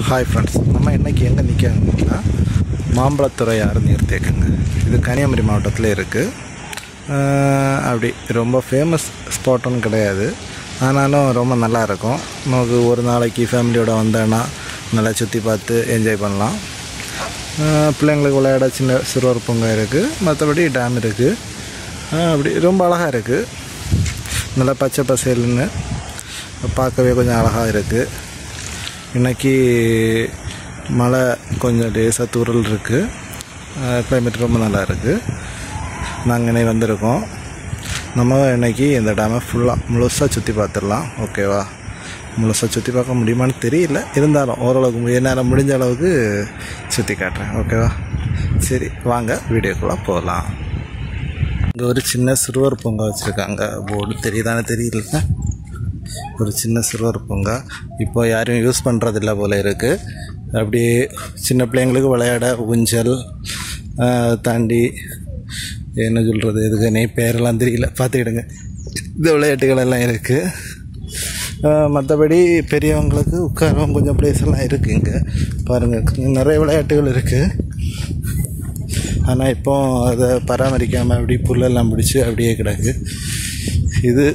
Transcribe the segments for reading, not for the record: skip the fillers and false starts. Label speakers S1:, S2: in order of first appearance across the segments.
S1: Hi friends, நம்ம இன்றைக்கி எங்கே நிற்காங்கன்னா மாம்பழத்துறையாறு நீர்த்தேக்கங்க. இது கன்னியாகுமரி மாவட்டத்தில் இருக்குது. அப்படி ரொம்ப ஃபேமஸ் ஸ்பாட்டுன்னு கிடையாது, ஆனாலும் ரொம்ப நல்லாயிருக்கும். நமக்கு ஒரு நாளைக்கு ஃபேமிலியோடு வந்தோன்னா நல்லா சுற்றி பார்த்து என்ஜாய் பண்ணலாம். பிள்ளைங்களுக்கு விளையாட சின்ன சிறுவர் பூங்கா இருக்குது, மற்றபடி டேம் இருக்குது. அப்படி ரொம்ப அழகாக இருக்குது, நல்லா பச்சை பசேல்னு பார்க்கவே கொஞ்சம் அழகாக இருக்குது. இன்றைக்கி மழை கொஞ்சம் லேசாக தூறல் இருக்குது, கிளைமேட் ரொம்ப நல்லா இருக்குது. நாங்கள் இன்னைக்கு வந்திருக்கோம். நம்ம இன்றைக்கி இந்த டேமை முழுசாக சுற்றி பார்த்துடலாம். ஓகேவா? முழுசாக சுற்றி பார்க்க முடியுமான்னு தெரியல, இருந்தாலும் ஓரளவுக்கு என்னால் முடிஞ்ச அளவுக்கு சுற்றி காட்டுறேன். ஓகேவா? சரி, வாங்க வீடியோக்குள்ளே போகலாம். இங்கே ஒரு சின்ன சிறுவர் பூங்கா வச்சுருக்காங்க. போர்டு தெரியுதானே தெரியல. ஒரு சின்ன சிறுவர் பூங்கா இப்போ யாரும் யூஸ் பண்ணுறதில்ல போல் இருக்குது. அப்படியே சின்ன பிள்ளைங்களுக்கு விளையாட ஊஞ்சல் தாண்டி என்ன சொல்கிறது, இதுக்கு பேரெல்லாம் தெரியல, பார்த்துக்கிடுங்க. இந்த விளையாட்டுகள் எல்லாம் இருக்குது. மற்றபடி பெரியவங்களுக்கு உட்காரவும் கொஞ்சம் பிளேஸ் எல்லாம் இருக்குது. இங்கே பாருங்கள், நிறைய விளையாட்டுகள் இருக்குது. ஆனால் இப்போ அதை பராமரிக்காமல் அப்படி புல்லெல்லாம் பிடிச்சி அப்படியே கிடக்கு. இது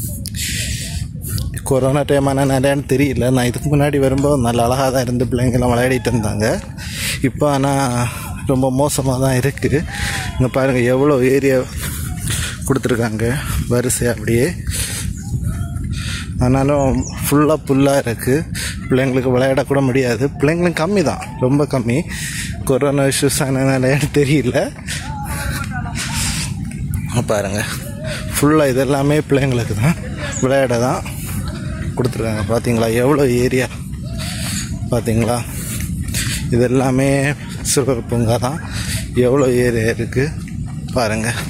S1: கொரோனா டைமான நிறையான்னு தெரியல. நான் இதுக்கு முன்னாடி வரும்போது நல்ல அழகாக தான் இருந்து பிள்ளைங்கெல்லாம் விளையாடிட்டு இருந்தாங்க. இப்போ ஆனால் ரொம்ப மோசமாக தான் இருக்குது. இங்கே பாருங்கள், எவ்வளோ ஏரியா கொடுத்துருக்காங்க வரிசை அப்படியே. ஆனாலும் ஃபுல்லாக புல்லாக இருக்குது. பிள்ளைங்களுக்கு விளையாடக்கூட முடியாது. பிள்ளைங்களும் கம்மி தான், ரொம்ப கம்மி. கொரோனா இஷ்யூஸ் ஆனால் தெரியல. பாருங்கள், ஃபுல்லாக இதெல்லாமே பிள்ளைங்களுக்கு தான் விளையாட தான் கொடுத்துருக்காங்க. பார்த்தீங்களா எவ்வளோ ஏரியா? பார்த்தீங்களா, இது எல்லாமே சிறுவர் பூங்கா தான். எவ்வளோ ஏரியா இருக்குது பாருங்கள்.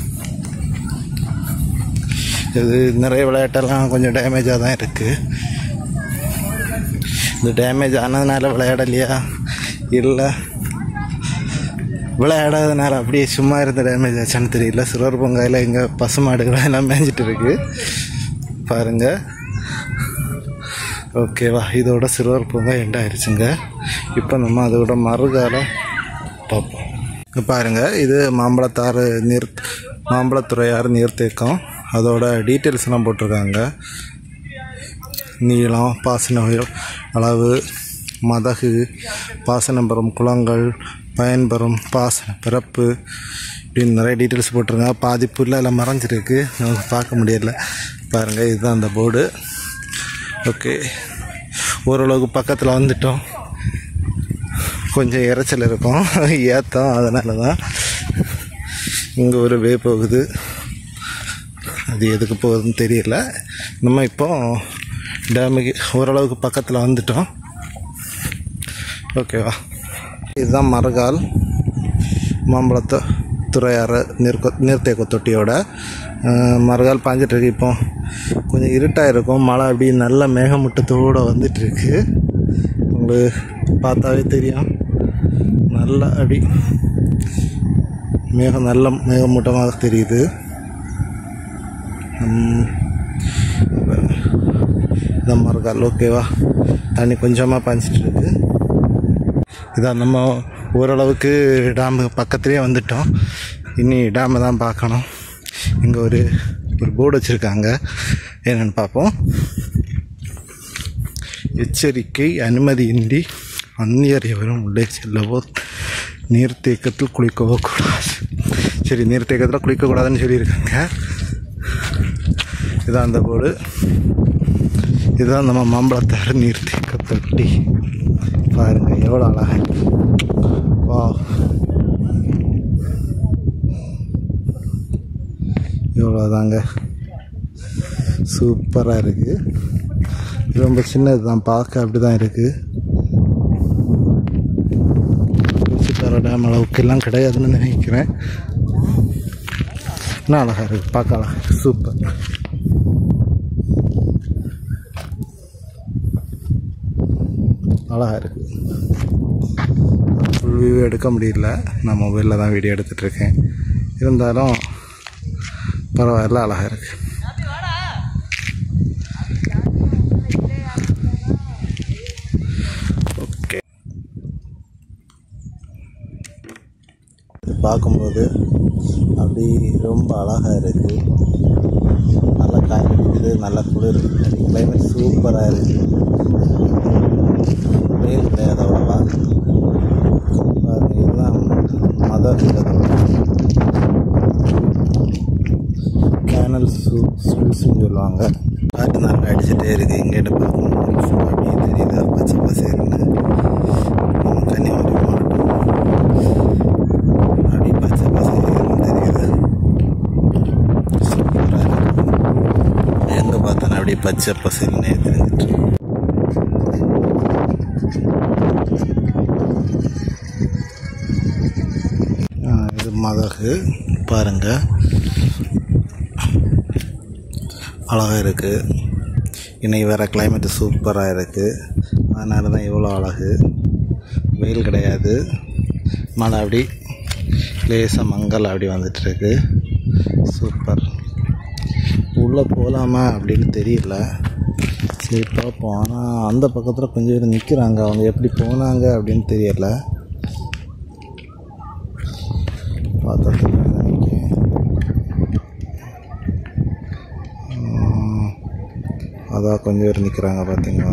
S1: இது நிறைய விளையாட்டெல்லாம் கொஞ்சம் டேமேஜாக தான் இருக்குது. இந்த டேமேஜ் ஆனதுனால விளையாடலையா இல்லை விளையாடாதனால அப்படியே சும்மா இருந்த டேமேஜ் ஆச்சான்னு தெரியல. சிறுவர் பூங்காயில் இங்கே பசுமாடுகள் எல்லாம் மேய்ஞ்சிட்டு இருக்குது பாருங்கள். ஓகேவா? இதோட சிறுவர் பூங்கா எண்ட் ஆயிடுச்சுங்க. இப்போ நம்ம அதோட மறுகால பார்ப்போம். இப்போ பாருங்கள், இது மாம்பழத்துறையாறு நீர்த்தேக்கம். அதோட டீட்டெயில்ஸ்லாம் போட்டிருக்காங்க. நீளம், பாசன அளவு, மதகு, பாசனம் பெறும் குளங்கள், பயன்பெறும் பாசன பிறப்பு, இப்படின்னு நிறைய டீட்டெயில்ஸ் போட்டிருக்காங்க. பாதி புல்ல எல்லாம் மறைஞ்சிருக்கு, நமக்கு பார்க்க முடியல. பாருங்கள், இதுதான் அந்த போர்டு. ஓகே, ஓரளவுக்கு பக்கத்தில் வந்துட்டோம். கொஞ்சம் இறைச்சல் இருக்கும், ஏற்றம், அதனால தான். இங்கே ஒரு வே போகுது, அது எதுக்கு போகுதுன்னு தெரியல. நம்ம இப்போ டேமுக்கு ஓரளவுக்கு பக்கத்தில் வந்துட்டோம். ஓகேவா? இதுதான் மறுகால் மாம்பழத்துறையாறு நீர்த்தேக்க தொட்டியோட மறுகால் பாஞ்சிட்ருக்கு. இப்போ கொஞ்சம் இருட்டாக இருக்கும், மழை அப்படி நல்ல மேகமூட்டத்தோடு வந்துட்டுருக்கு. உங்களுக்கு பார்த்தாவே தெரியும், நல்லா அப்படி நல்ல மேகமூட்டமாக தெரியுது. இந்த மறுகால் ஓகேவா? தண்ணி கொஞ்சமாக பாஞ்சிட்ருக்கு. இதான் நம்ம ஓரளவுக்கு டேமு பக்கத்துலேயே வந்துட்டோம். இனி டேமை தான் பார்க்கணும். இங்கே ஒரு போர்டு வச்சுருக்காங்க, என்னென்னு பார்ப்போம். எச்சரிக்கை, அனுமதியின்றி அந்நியர் எவரும் உள்ளே செல்லவோ, நீர்த்தேக்கத்தில் குளிக்கவோ கூடாது. சரி, நீர்த்தேக்கத்தில் குளிக்கக்கூடாதுன்னு சொல்லியிருக்காங்க. இதான் அந்த போர்டு. இதுதான் நம்ம மாம்பழத்தாறு நீர்த்தேக்க தொட்டி. பாருங்கள் எவ்வளோ அழகாக. வா, இவ்வளோதாங்க, சூப்பராக இருக்குது. ரொம்ப சின்னது தான், பார்க்க அப்படி தான் இருக்குது. தர டேம் அளவுக்கு எல்லாம் கிடையாதுன்னு நினைக்கிறேன். இன்னும் அழகாக இருக்குது, பார்க்க அழகாக இருக்குது, சூப்பர். அழகாக இருக்குது. ஃபுல் வியூ எடுக்க முடியல, நான் மொபைலில் தான் வீடியோ எடுத்துகிட்ருக்கேன். இருந்தாலும் பரவாயில்ல, அழகாக இருக்குது. ஓகே, பார்க்கும்போது அப்படி ரொம்ப அழகாக இருக்குது. நல்லா காய் இருக்குது, நல்லா குளிர், கிளைமேட் சூப்பராக இருக்குது. வெயில் கிடையாது அவ்வளோவா. இதுதான் மதர் கேனல் ஸ்லூஸ்ன்னு சொல்லுவாங்க. காற்று நல்லா அடிச்சுட்டே இருக்குது. இங்கேட்டு பார்க்கும்போது அப்படியே தெரியுது பச்சை பசேல்னு. கன்னியாகுமரி மாவட்டம் அப்படி பச்சை பசேல்னு தெரியுது. சூப்பராக இருக்குது. எங்கே பார்த்தாலும் அப்படியே பச்சை பசேல்னே தெரிஞ்சிட்டு. இது மதகு பாருங்கள், அழகாக இருக்குது. இன்றைக்கி வேறு கிளைமேட்டு சூப்பராக இருக்குது. அதனால தான் இவ்வளோ அழகு. வெயில் கிடையாது, மழை அப்படி லேசாக மங்கல் அப்படி வந்துட்டுருக்கு. சூப்பர். உள்ளே போகலாமா அப்படின்னு தெரியல. சரி பார்ப்போம். ஆனால் அந்த பக்கத்தில் கொஞ்சம் பேர் நிற்கிறாங்க. அவங்க எப்படி போனாங்க அப்படின்னு தெரியலை. பார்த்தா நினைக்கிறேன். அதான் கொஞ்சம் பேர் நிற்கிறாங்க பார்த்தீங்களா.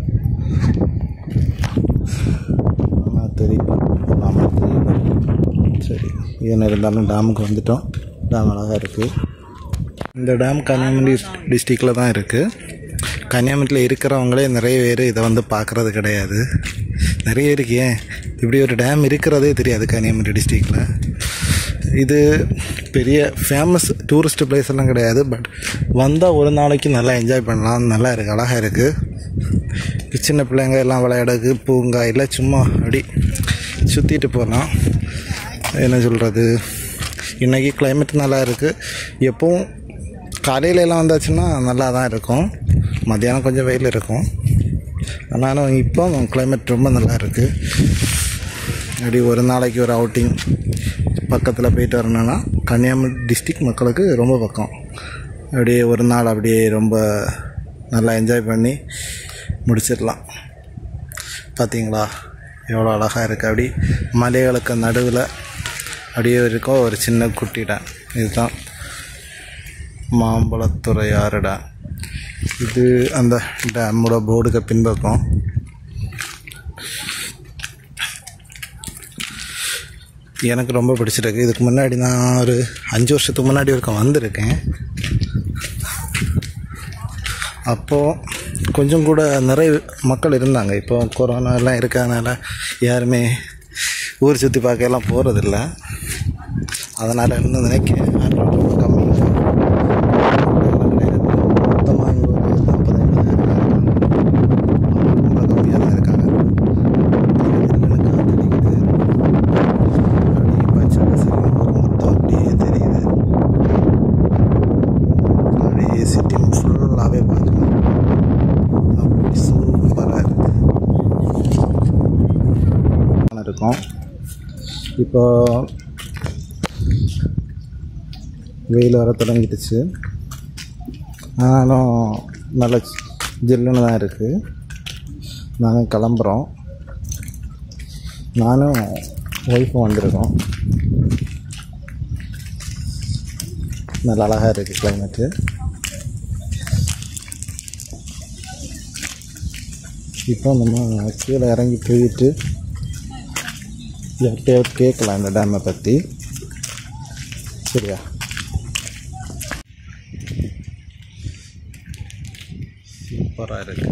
S1: ஆனால் தெரியல, நாம தெரியல. சரி, என்ன இருந்தாலும் டேமுக்கு வந்துட்டோம். டேம் அழகாக இருக்குது. இந்த டேம் கன்னியாகுமரி டிஸ்ட்ரிக்டில் தான் இருக்குது. கன்னியாகுமரியில் இருக்கிறவங்களே நிறைய பேர் இதை வந்து பார்க்குறது கிடையாது. நிறைய பேருக்கு ஏன் இப்படி ஒரு டேம் இருக்கிறதே தெரியாது கன்னியாகுமரி டிஸ்ட்ரிக்டில். இது பெரிய ஃபேமஸ் டூரிஸ்ட் பிளேஸ் எல்லாம் கிடையாது. பட் வந்தால் ஒரு நாளைக்கு நல்லா என்ஜாய் பண்ணலாம். நல்லா இருக்குது, அழகாக இருக்குது. சின்ன பிள்ளைங்க எல்லாம் விளையாடுறதுக்கு பூங்கா இல்லை, சும்மா அப்படி சுற்றிட்டு போகலாம். என்ன சொல்கிறது, இன்றைக்கி கிளைமேட் நல்லா இருக்குது. எப்பவும் காலையிலலாம் வந்தாச்சுன்னா நல்லா தான் இருக்கும். மத்தியானம் கொஞ்சம் வெயில் இருக்கும். ஆனாலும் இப்போ கிளைமேட் ரொம்ப நல்லா இருக்குது. அப்படி ஒரு நாளைக்கு ஒரு அவுட்டிங் பக்கத்தில் போயிட்டு வரணுன்னா கன்னியாகுமரி டிஸ்ட்ரிக்ட் மக்களுக்கு ரொம்ப பக்கம். அப்படியே ஒரு நாள் அப்படியே ரொம்ப நல்லா என்ஜாய் பண்ணி முடிச்சிடலாம். பார்த்தீங்களா எவ்வளோ அழகாக இருக்குது. அப்படி மலைகளுக்கு நடுவில் அப்படியே இருக்கும் ஒரு சின்ன குட்டி டேம். இதுதான் மாம்பழத்துறையாறு டேம். இது அந்த டேமோட போர்டுக்கு பின்பக்கம். எனக்கு ரொம்ப பிடிச்சிருக்கு. இதுக்கு முன்னாடி நான் ஒரு 5 வருஷத்துக்கு முன்னாடி வரைக்கும் வந்திருக்கேன். அப்போது கொஞ்சம் கூட நிறைய மக்கள் இருந்தாங்க. இப்போ கொரோனாலாம் இருக்கிறதுனால யாருமே ஊர் சுற்றி பார்க்கலாம் போகிறதில்ல. அதனால் இன்னும் நினைக்கிறேன் ரொம்ப கம்மி. மொத்தமாக இங்கே ஒரு 40-50 ரொம்ப கம்மியாக தான் இருக்காங்க. மொத்தம் அப்படியே தெரியுது. அப்படியே சிட்டி ஃபுல்லாகவே பார்க்கலாம். அப்படி சூப்பராக இருக்கும். இப்போ வெயில் வர தொடங்கிடுச்சு. ஆனாலும் நல்ல ஜில்லுன்னு தான் இருக்குது. நாங்கள் கிளம்புறோம். நானும் ஒய்ஃபும் வந்திருக்கோம். நல்ல அழகாக இருக்குது கிளைமேட்டு. இப்போ நம்ம கீழே இறங்கி போயிட்டு யார்கிட்டையாவது கேட்கலாம் இந்த டேமை பற்றி. சரியா? சூப்பராக இருக்குது.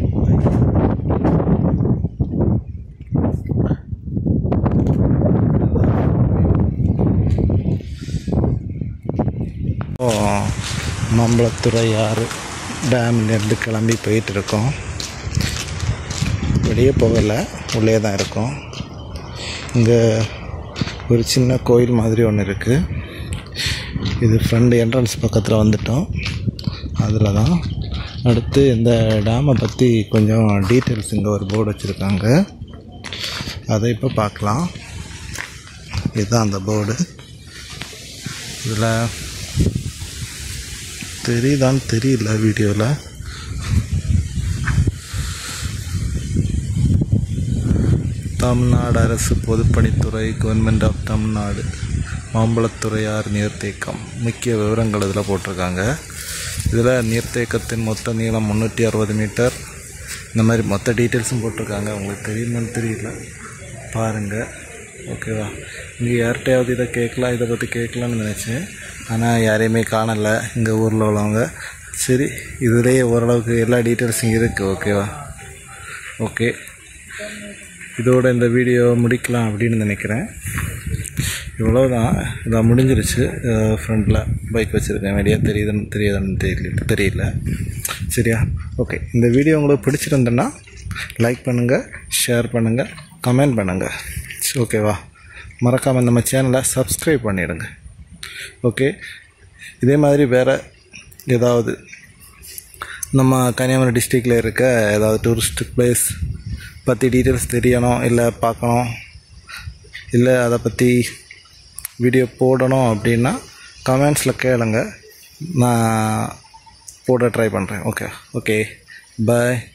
S1: மாம்பழத்துறையாறு டேம்லேருந்து கிளம்பி போயிட்டுருக்கோம். வெளியே போகலை, உள்ளே தான் இருக்கோம். இங்கே ஒரு சின்ன கோயில் மாதிரி ஒன்று இருக்குது. இது ஃப்ரண்ட் என்ட்ரன்ஸ் பக்கத்தில் வந்துட்டோம். அதில் தான் அடுத்து இந்த டேமை பற்றி கொஞ்சம் டீட்டெயில்ஸ் இங்கே ஒரு போர்டு வச்சுருக்காங்க. அதை இப்போ பார்க்கலாம். இதுதான் அந்த போர்டு. இதில் தெரியுதான்னு தெரியல வீடியோவில். தமிழ்நாடு அரசு பொதுப்பணித்துறை, கவர்மெண்ட் ஆஃப் தமிழ்நாடு மாம்பழத்துறையார் நீர்த்தேக்கம் முக்கிய விவரங்கள் இதில் போட்டிருக்காங்க. இதில் நீர்த்தேக்கத்தின் மொத்த நீளம் 360 மீட்டர். இந்த மாதிரி மொத்த டீட்டெயில்ஸும் போட்டிருக்காங்க. உங்களுக்கு தெரியுமான்னு தெரியல, பாருங்கள். ஓகேவா? இங்கே யார்கிட்டையாவது இதை பற்றி கேட்கலான்னு நினச்சேன், ஆனால் யாரையுமே காணலை இங்கே ஊரில் உள்ளவங்க. சரி, இதுலேயே ஓரளவுக்கு எல்லா டீட்டெயில்ஸும் இருக்குது. ஓகேவா? ஓகே, இதோட இந்த வீடியோ முடிக்கலாம் அப்படின்னு நினைக்கிறேன். இவ்வளோதான், இதான் முடிஞ்சிருச்சு. ஃப்ரண்டில் பைக் வச்சுருக்கேன், வெளியே தெரியுதுன்னு தெரியல. சரியா? ஓகே, இந்த வீடியோ உங்களுக்கு பிடிச்சிருந்தேன்னா லைக் பண்ணுங்கள், ஷேர் பண்ணுங்கள், கமெண்ட் பண்ணுங்கள். ஓகேவா? மறக்காமல் நம்ம சேனலை சப்ஸ்கிரைப் பண்ணிவிடுங்க. ஓகே, இதே மாதிரி வேறு ஏதாவது நம்ம கன்னியாகுமரி டிஸ்ட்ரிக்டில் இருக்க ஏதாவது டூரிஸ்ட் பிளேஸ் பற்றி டீட்டெயில்ஸ் தெரியணும், இல்லை பார்க்கணும், இல்லை அதை பற்றி வீடியோ போடணும் அப்படின்னா கமெண்ட்ஸில் கேளுங்க, நான் போட ட்ரை பண்ணுறேன். ஓகே, பாய்.